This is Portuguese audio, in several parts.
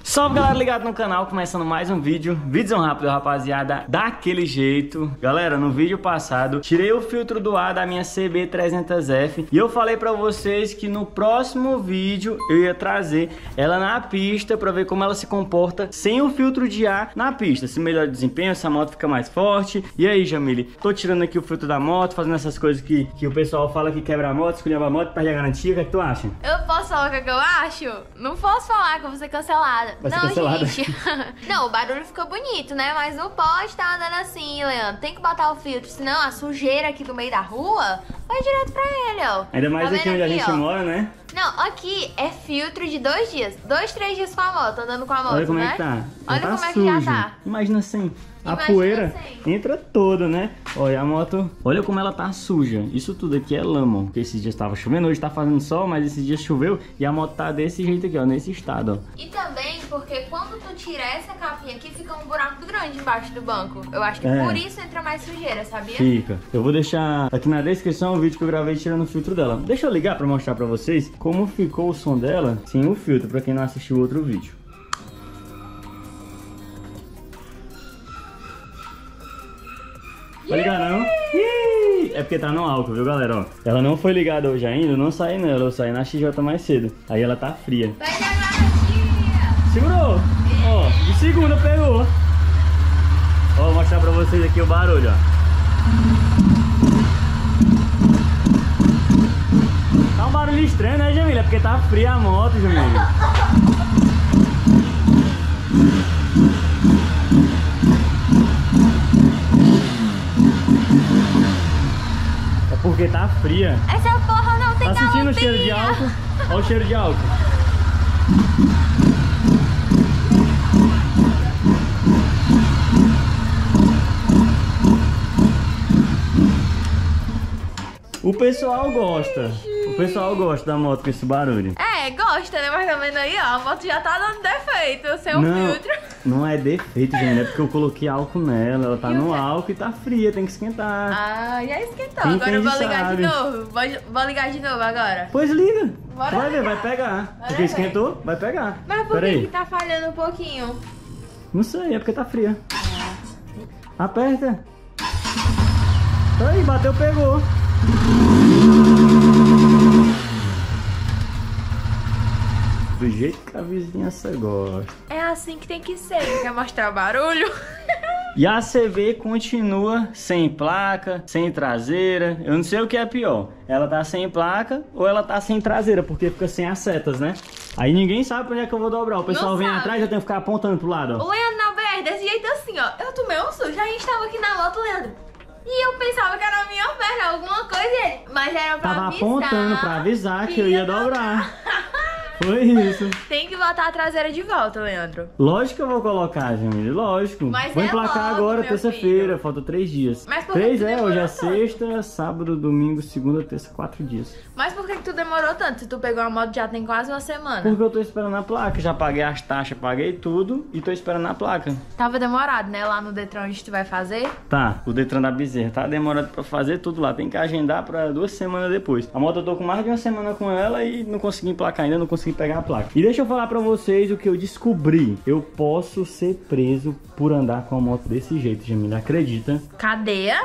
Salve galera, ligado no canal, começando mais um vídeo rápido, rapaziada, daquele jeito. Galera, no vídeo passado, tirei o filtro do ar da minha CB300F e eu falei pra vocês que no próximo vídeo eu ia trazer ela na pista pra ver como ela se comporta sem o filtro de ar na pista. Se melhora o desempenho, essa moto fica mais forte. E aí, Jamile, tô tirando aqui o filtro da moto, fazendo essas coisas que o pessoal fala que quebra a moto, escolheu a moto, perde a garantia. O que é que tu acha? Eu posso falar o que eu acho? Não posso falar que eu vou ser cancelada. Vai ser não, cancelada. gente. Não, o barulho fica bonito, né? Mas não pode estar andando assim, Leandro. Tem que botar o filtro, senão a sujeira aqui do meio da rua vai direto pra ele, ó. Ainda mais tá aqui onde a gente mora, né? Não, aqui é filtro de 2 dias. 2, 3 dias com a moto, andando com a moto, Olha como né? é que tá. Olha tá como sujo. é que já tá. Imagina assim, a Imagina poeira assim. entra toda, né? Olha a moto, olha como ela tá suja. Isso tudo aqui é lama, porque esses dias tava chovendo, hoje tá fazendo sol, mas esses dias choveu e a moto tá desse jeito aqui, ó, nesse estado, ó. E também porque quando tu tirar essa capinha aqui, fica um buraco grande embaixo do banco. Eu acho que por isso entra mais sujeira, sabia? Fica. Eu vou deixar aqui na descrição o vídeo que eu gravei tirando o filtro dela. Deixa eu ligar pra mostrar pra vocês como ficou o som dela sem o filtro, pra quem não assistiu o outro vídeo. Vai ligar não? É porque tá no álcool, viu, galera? Ó, ela não foi ligada hoje ainda, eu não saí nela, eu saí na XJ mais cedo. Aí ela tá fria. Vai dar garantia! Segurou! Ó, de segunda pegou. Ó, vou mostrar pra vocês aqui o barulho, ó. Tá um barulho estranho, né, Jamila? É porque tá fria a moto, Jamila. É porque tá fria. Essa porra não tem Tá sentindo o cheiro de calopinha. álcool? Olha o cheiro de álcool. O pessoal gosta. O pessoal gosta da moto com esse barulho. É, gosta, né? Mas tá vendo aí, ó, a moto já tá dando defeito, sem o filtro. Não é defeito, gente. É porque eu coloquei álcool nela. Ela tá no álcool e tá fria, tem que esquentar. Ah, já esquentou. Quem Agora eu vou entende ligar sabe. de novo. Vou ligar de novo agora. Pois liga. Bora Vai ver, ligar. vai pegar. Bora Porque ver. esquentou, vai pegar. Mas por Pera que aí. que tá falhando um pouquinho? Não sei, é porque tá fria. Aperta. Aí, bateu, pegou. Do jeito que a vizinhança gosta. É assim que tem que ser. Quer mostrar o barulho? E a CV continua sem placa, sem traseira. Eu não sei o que é pior. Ela tá sem placa ou ela tá sem traseira, porque fica sem as setas, né? Aí ninguém sabe pra onde é que eu vou dobrar. O pessoal Não vem sabe. atrás, eu tenho que ficar apontando pro lado, ó. O Leandro na BR, desse jeito assim, ó. Eu tomei um susto. A gente tava aqui na moto, Leandro. E eu pensava que era a minha perna, alguma coisa. Mas era pra Tava avisar. apontando pra avisar que eu ia dobrar. Foi isso. Tem que botar a traseira de volta, Leandro. Lógico que eu vou colocar, Jamile, lógico. Mas vou é emplacar logo, agora, meu terça-feira, filho. falta 3 dias. Mas por que 3 tu hoje é demorou sexta, sábado, domingo, segunda, terça, 4 dias. Mas por que tu demorou tanto? Se tu pegou a moto já tem quase uma semana. Porque eu tô esperando a placa, já paguei as taxas, paguei tudo e tô esperando a placa. Tava demorado, né? Lá no Detran onde tu vai fazer. Tá, o Detran da Bezerra tá demorado pra fazer tudo lá, tem que agendar pra 2 semanas depois. A moto eu tô com mais de 1 semana com ela e não consegui emplacar ainda, não consegui pegar a placa. E deixa eu falar pra vocês o que eu descobri. Eu posso ser preso por andar com a moto desse jeito, Jamila, acredita? Cadeia?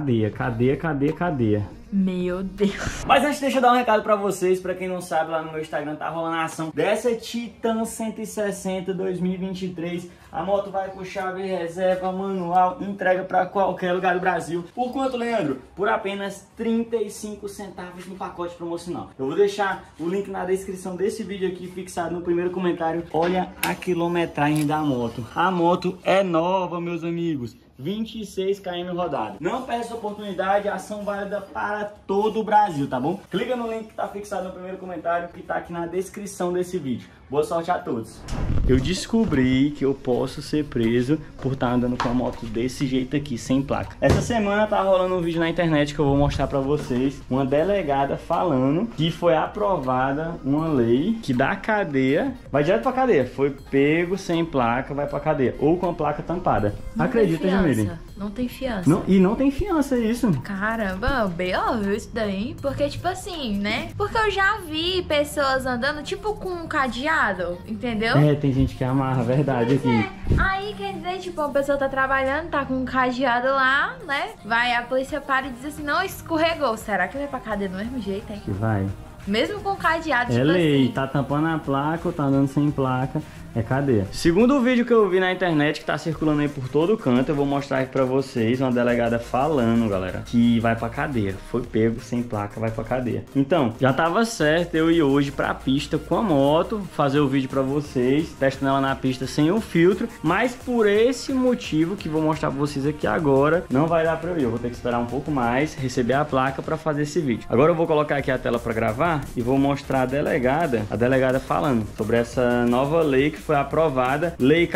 Cadeia. Meu Deus. Mas antes, deixa eu dar um recado pra vocês. Pra quem não sabe, lá no meu Instagram tá rolando a ação dessa Titan 160 2023. A moto vai com chave reserva, manual, entrega pra qualquer lugar do Brasil. Por quanto, Leandro? Por apenas 35 centavos no pacote promocional. Eu vou deixar o link na descrição desse vídeo aqui, fixado no primeiro comentário. Olha a quilometragem da moto. A moto é nova, meus amigos. 26 km rodado. Não perde essa oportunidade, ação válida para todo o Brasil, tá bom? Clica no link que tá fixado no primeiro comentário, que tá aqui na descrição desse vídeo. Boa sorte a todos. Eu descobri que eu posso ser preso por estar andando com a moto desse jeito aqui, sem placa. Essa semana tá rolando um vídeo na internet que eu vou mostrar pra vocês. Uma delegada falando que foi aprovada uma lei que da cadeia, vai direto pra cadeia. Foi pego sem placa, vai pra cadeia. Ou com a placa tampada. Acredita, Jamile? Não tem fiança. Não, e não tem fiança, isso. Caramba, bem óbvio isso daí. Porque, tipo assim, né? Porque eu já vi pessoas andando, tipo, com um cadeado, entendeu? É, tem gente que amarra, verdade aqui. Aí, quer dizer, tipo, uma pessoa tá trabalhando, tá com um cadeado lá, né? Vai, a polícia para e diz assim, não, escorregou. Será que vai pra cadeia do mesmo jeito, hein? Que vai. Mesmo com cadeado, É tipo lei, assim. tá tampando a placa ou tá andando sem placa, é cadeia. Segundo o vídeo que eu vi na internet, que tá circulando aí por todo canto, eu vou mostrar aqui pra vocês uma delegada falando, galera, que vai pra cadeia. Foi pego sem placa, vai pra cadeia. Então, já tava certo eu ir hoje pra pista com a moto, fazer o vídeo pra vocês, testando ela na pista sem o filtro, mas por esse motivo que vou mostrar pra vocês aqui agora, não vai dar pra eu ir. Eu vou ter que esperar um pouco mais, receber a placa pra fazer esse vídeo. Agora eu vou colocar aqui a tela pra gravar e vou mostrar a delegada falando sobre essa nova lei que foi aprovada, Lei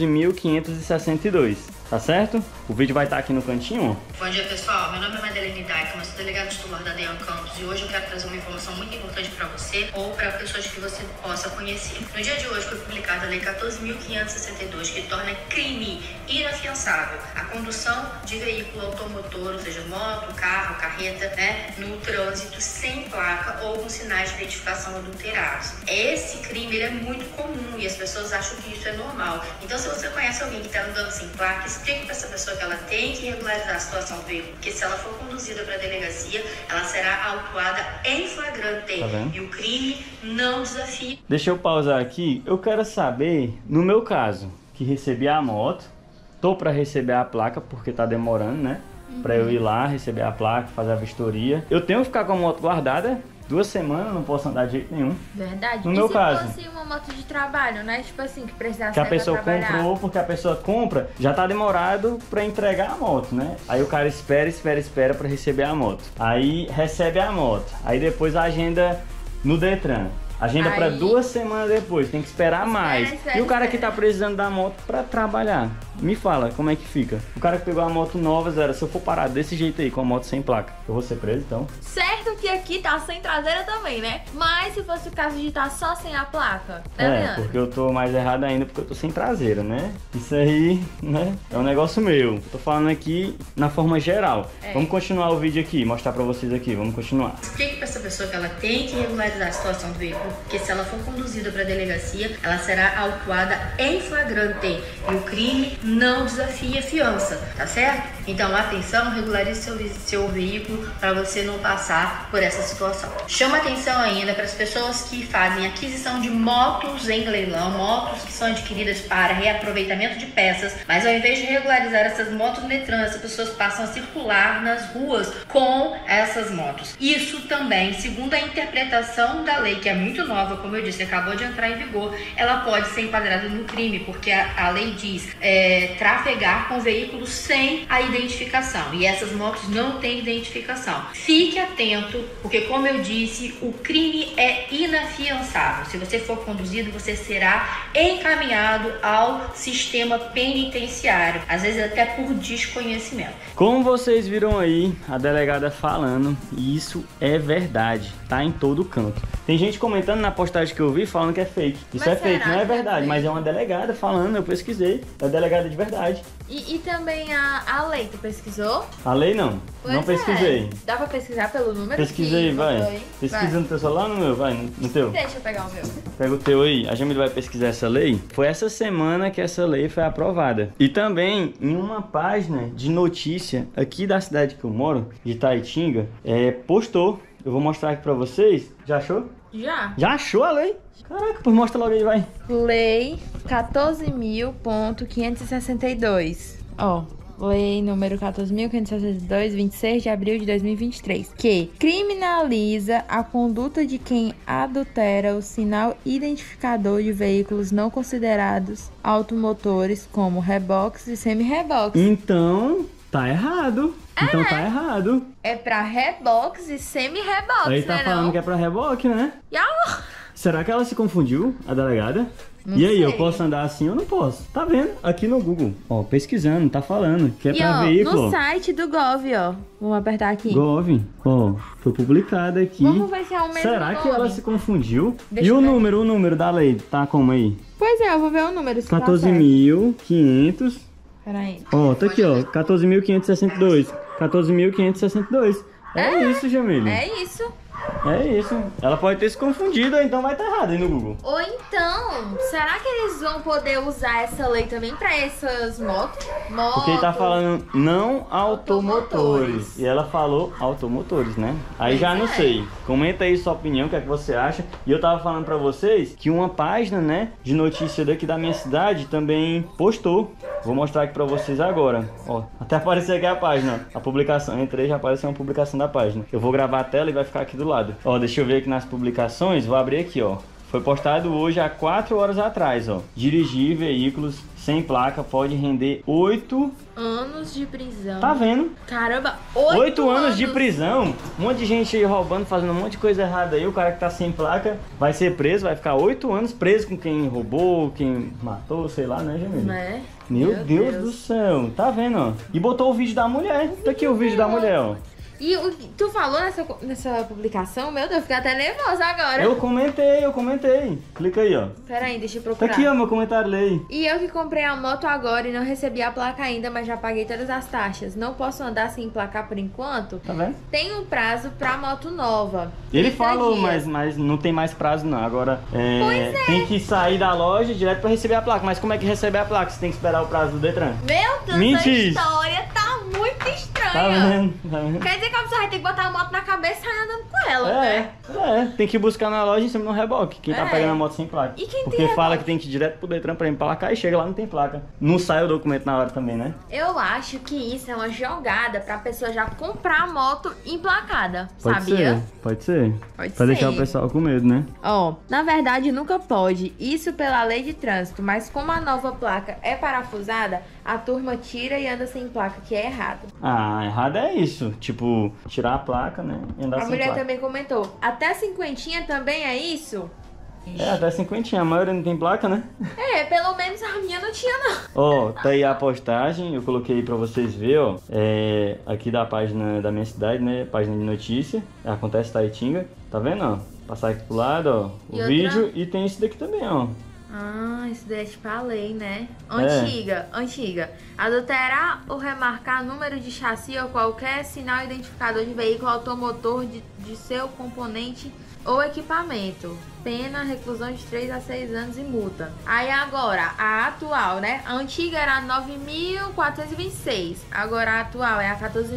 14.562. Tá certo? O vídeo vai estar aqui no cantinho. Bom dia, pessoal. Meu nome é Madeleine Daickmann, eu sou delegada titular da DEAN Campos e hoje eu quero trazer uma informação muito importante para você ou para pessoas que você possa conhecer. No dia de hoje foi publicada a Lei 14.562, que torna crime inafiançável a condução de veículo automotor, ou seja, moto, carro, carreta, né, no trânsito sem placa ou com sinais de identificação adulterados. Esse crime ele é muito comum e as pessoas acham que isso é normal. Então, se você conhece alguém que está andando sem placa, explique para essa pessoa que ela tem que regularizar a situação do veículo, porque se ela for conduzida para a delegacia, ela será autuada em flagrante. Tá vendo? E o crime não desafia. Deixa eu pausar aqui. Eu quero saber, no meu caso, que recebi a moto, tô para receber a placa porque tá demorando, né? Para eu ir lá, receber a placa, fazer a vistoria. Eu tenho que ficar com a moto guardada 2 semanas, não posso andar de jeito nenhum. Verdade. No E meu se caso, fosse uma moto de trabalho, né? Tipo assim, que precisasse que a sair pra pessoa trabalhar. comprou, porque a pessoa compra, já tá demorado para entregar a moto, né? Aí o cara espera para receber a moto. Aí recebe a moto. Aí depois agenda no Detran. Agenda para Aí- 2 semanas depois, tem que esperar mais. espera, E o cara que espera. tá precisando da moto para trabalhar, me fala, como é que fica? O cara que pegou a moto nova, Zera, se eu for parar desse jeito aí, com a moto sem placa, eu vou ser preso então? Certo que aqui tá sem traseira também, né? Mas se fosse o caso de estar só sem a placa, né, Leandro? Porque eu tô mais errado ainda porque eu tô sem traseira, né? Isso aí, né, é um negócio meu. Tô falando aqui na forma geral. É. Vamos continuar o vídeo aqui, mostrar pra vocês aqui, vamos continuar. Explique para essa pessoa que ela tem que regularizar a situação do veículo, porque se ela for conduzida para a delegacia, ela será autuada em flagrante e o crime não desafia fiança, tá certo? Então, atenção, regularize seu veículo para você não passar por essa situação. Chama atenção ainda para as pessoas que fazem aquisição de motos em leilão, motos que são adquiridas para reaproveitamento de peças, mas ao invés de regularizar essas motos no Detran, essas pessoas passam a circular nas ruas com essas motos. Isso também, segundo a interpretação da lei, que é muito nova, como eu disse, acabou de entrar em vigor, ela pode ser enquadrada no crime, porque a lei diz trafegar com veículos sem a identificação, e essas motos não têm identificação. Fique atento, porque como eu disse, o crime é inafiançável. Se você for conduzido, você será encaminhado ao sistema penitenciário, às vezes até por desconhecimento. Como vocês viram aí, a delegada falando, e isso é verdade, tá em todo canto. Tem gente comentando na postagem que eu vi falando que é fake. Isso Mas é fake, será não é que é verdade, fake? mas é uma delegada falando, eu pesquisei, é delegada de verdade. E também a lei, tu pesquisou? A lei não, Pois não pesquisei. é. Dá pra pesquisar pelo número? Pesquisei, que vai. botou aí? Pesquisa no teu celular ou no meu? Vai, no teu. Deixa eu pegar o meu. Pega o teu aí, a Jamile vai pesquisar essa lei. Foi essa semana que essa lei foi aprovada. E também em uma página de notícia aqui da cidade que eu moro, de Taitinga, postou. Eu vou mostrar aqui pra vocês. Já achou? Já. Já achou a lei? Caraca, pois mostra logo aí, vai. Lei 14.562. Ó, lei número 14.562, 26 de abril de 2023, que criminaliza a conduta de quem adultera o sinal identificador de veículos não considerados automotores, como reboques e semi-reboques. Então, tá errado. Então tá errado. É pra reboques e semi-reboques, Aí tá né, falando não? que é pra reboque, né? E a- Será que ela se confundiu, a delegada? Não E aí, sei. eu posso andar assim ou não posso? Tá vendo? Aqui no Google. Ó, pesquisando, tá falando que é E pra ó, veículo. no site do Gov, ó. Vamos apertar aqui. Gov. Ó, foi publicada aqui. Vamos ver se é o mesmo Será que nome. ela se confundiu? Deixa E eu o ver. número da lei, tá como aí? Pois é, eu vou ver o número. Se tá certo. 14.500. Peraí. Ó, tá aqui, ó. 14.562. 14.562. É isso, Jamile. É isso. É isso. Ela pode ter se confundido, então vai estar errado aí no Google. Ou então, será que eles vão poder usar essa lei também pra essas motos? Porque ele tá falando não automotores. E ela falou automotores, né? Aí já não sei. Comenta aí sua opinião, o que é que você acha. E eu tava falando pra vocês que uma página, né, de notícia daqui da minha cidade também postou. Vou mostrar aqui pra vocês agora. Ó, até apareceu aqui a página, ó. A publicação. Entrei, já apareceu uma publicação da página. Eu vou gravar a tela e vai ficar aqui do lado. Ó, deixa eu ver aqui nas publicações. Vou abrir aqui, ó. Foi postado hoje há 4 horas atrás, ó. Dirigir veículos sem placa pode render 8 anos de prisão. Tá vendo? Caramba, 8 anos de prisão. Um monte de gente aí roubando, fazendo um monte de coisa errada aí. O cara que tá sem placa vai ser preso, vai ficar 8 anos preso com quem roubou, quem matou, sei lá, né, Jamile? Né? Meu Deus do céu. Tá vendo, ó? E botou o vídeo da mulher. Tá aqui o vídeo da mulher, ó. E tu falou nessa publicação, meu Deus, eu fiquei até nervosa agora. Eu comentei. Clica aí, ó. Pera aí, deixa eu Tá procurar. aqui, ó, meu comentário, lê aí. E eu que comprei a moto agora e não recebi a placa ainda, mas já paguei todas as taxas. Não posso andar sem emplacar por enquanto? Tá vendo? Tem um prazo pra moto nova. Ele 30 falou, dias. mas não tem mais prazo não. Agora, Pois é. tem que sair da loja direto pra receber a placa. Mas como é que recebe a placa? Você tem que esperar o prazo do Detran. Meu Deus, Mentira. essa história tá muito estranha. Tá vendo? Tá vendo? Quer dizer que a pessoa vai ter que botar a moto na cabeça e sair andando com ela, né? Tem que ir buscar na loja em cima no reboque. Quem tá É. pegando a moto sem placa. E quem Porque tem fala reboque? que tem que ir direto pro Detran pra emplacar e chega lá não tem placa. Não sai o documento na hora também, né? Eu acho que isso é uma jogada pra pessoa já comprar a moto emplacada, Pode sabia? ser, pode ser. Pode Pra ser. deixar o pessoal com medo, né? Ó, na verdade nunca pode, isso pela lei de trânsito, mas como a nova placa é parafusada, a turma tira e anda sem placa, que é errado. Ah, errado é isso. Tipo, tirar a placa, né? E andar A sem mulher placa. também comentou, até cinquentinha também é isso? É, até 50, a maioria não tem placa, né? É, pelo menos a minha não tinha não. Ó, tá aí a postagem, eu coloquei pra vocês verem, ó. É, aqui da página da minha cidade, né? Página de notícia. Acontece Taitinga. Tá vendo, ó? Passar aqui pro lado, ó. E O outra? vídeo e tem esse daqui também, ó. Ah, isso daí é tipo a lei, né? Antiga. Adulterar ou remarcar número de chassi ou qualquer sinal identificador de veículo automotor de seu componente ou equipamento. Pena, reclusão de 3 a 6 anos e multa. Aí agora, a atual, né? A antiga era 9.426. Agora a atual é a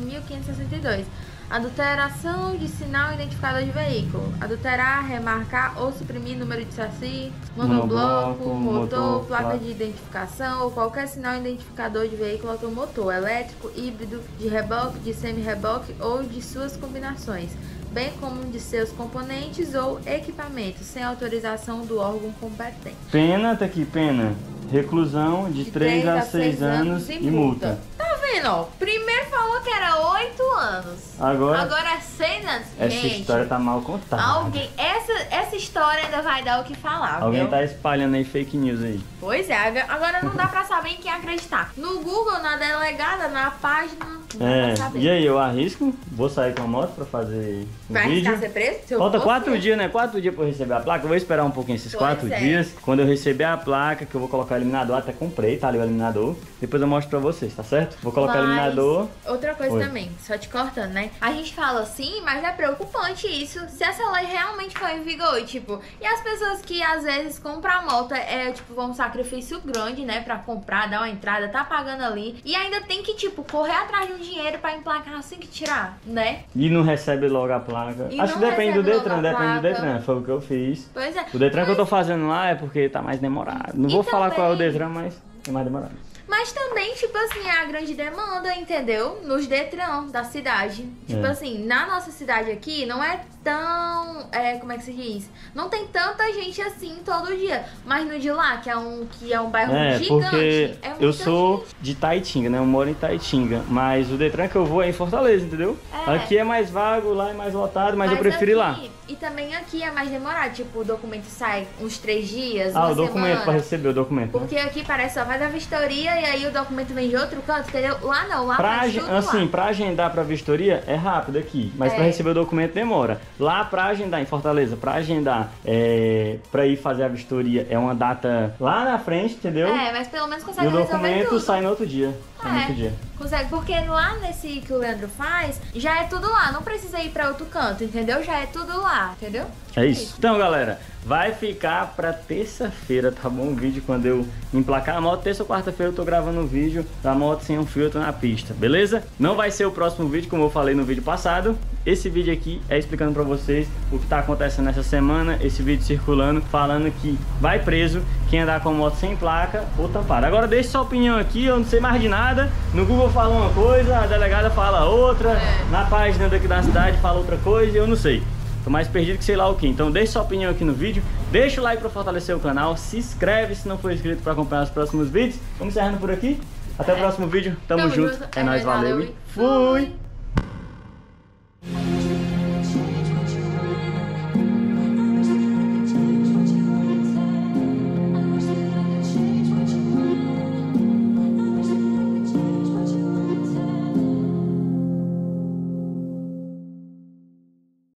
14.562. Adulteração de sinal identificador de veículo. Adulterar, remarcar ou suprimir número de chassi, monobloco, motor, placa de identificação ou qualquer sinal identificador de veículo automotor, elétrico, híbrido, de reboque, de semi-reboque ou de suas combinações, bem como de seus componentes ou equipamentos, sem autorização do órgão competente. Pena, tá aqui, pena. Reclusão de 3 a 6 anos e multa. Tá vendo, ó? Primeiro falou que era 8 anos. Agora é 6 anos. Essa Gente, história tá mal contada. essa história ainda vai dar o que falar, Alguém viu? tá espalhando aí fake news aí. Pois é, agora não dá pra saber em quem acreditar. No Google, na delegada, na página, não dá pra saber. E aí, eu arrisco, vou sair com a moto pra fazer um Vai vídeo. arriscar ser preso? Se eu Falta fosse, 4 dias, né? 4 dias pra eu receber a placa. Eu vou esperar um pouquinho esses Pois 4 é. dias. Quando eu receber a placa, que eu vou colocar o eliminador, até comprei, tá ali o eliminador. Depois eu mostro pra vocês, tá certo? Vou colocar o eliminador. Outra coisa Oi. também, só te cortando, né? A gente fala assim, mas é preocupante isso. Se essa lei realmente for em vigor, tipo, e as pessoas que às vezes compram a moto tipo, um sacrifício grande, né? Pra comprar, dar uma entrada, tá pagando ali. E ainda tem que, tipo, correr atrás de um dinheiro pra emplacar assim que tirar, né? E não recebe logo a placa. E Acho que não depende do recebe logo Detran, a depende do placa. Detran. Foi o que eu fiz. Pois é. O Detran que eu tô fazendo lá é porque tá mais demorado. Não E vou falar qual é o também- Detran, mas é mais demorado. Mas também, tipo assim, é a grande demanda, entendeu? Nos Detran da cidade. Tipo assim, na nossa cidade aqui, não é tão... como é que se diz? Não tem tanta gente assim todo dia. Mas no de lá, que é um bairro gigante, porque é muita eu sou gente. de Taitinga, né? Eu moro em Taitinga. Mas o Detran que eu vou é em Fortaleza, entendeu? É. Aqui é mais vago, lá é mais lotado, mas eu prefiro ir lá. aqui- E também aqui é mais demorado. Tipo, o documento sai uns 3 dias, Ah, uma o documento, semana. pra receber o documento. né? Porque aqui parece só faz a vistoria e aí o documento vem de outro canto, entendeu? Lá não, lá Pra, faz tudo assim, lá. pra agendar pra vistoria é rápido aqui, mas pra É. receber o documento demora. lá pra agendar, em Fortaleza, pra agendar, pra ir fazer a vistoria, é uma data lá na frente, entendeu? Mas pelo menos consegue e o resolver documento tudo. sai no outro dia. Consegue, porque lá nesse que o Leandro faz, já é tudo lá, não precisa ir pra outro canto, entendeu? Já é tudo lá, entendeu? É isso. Então, galera, vai ficar pra terça-feira, tá bom? O vídeo quando eu emplacar a moto. Terça ou quarta-feira eu tô gravando um vídeo da moto sem um filtro na pista, beleza? Não vai ser o próximo vídeo, como eu falei no vídeo passado. Esse vídeo aqui é explicando pra vocês o que tá acontecendo nessa semana. Esse vídeo circulando, falando que vai preso quem andar com moto sem placa ou tampada. Agora deixe sua opinião aqui, eu não sei mais de nada. No Google fala uma coisa, a delegada fala outra. Na página daqui da cidade fala outra coisa e eu não sei. Tô mais perdido que sei lá o que. Então deixe sua opinião aqui no vídeo, deixa o like pra fortalecer o canal, se inscreve se não for inscrito pra acompanhar os próximos vídeos. Vamos encerrando por aqui. Até o próximo vídeo. Tamo junto. É nóis, valeu e fui!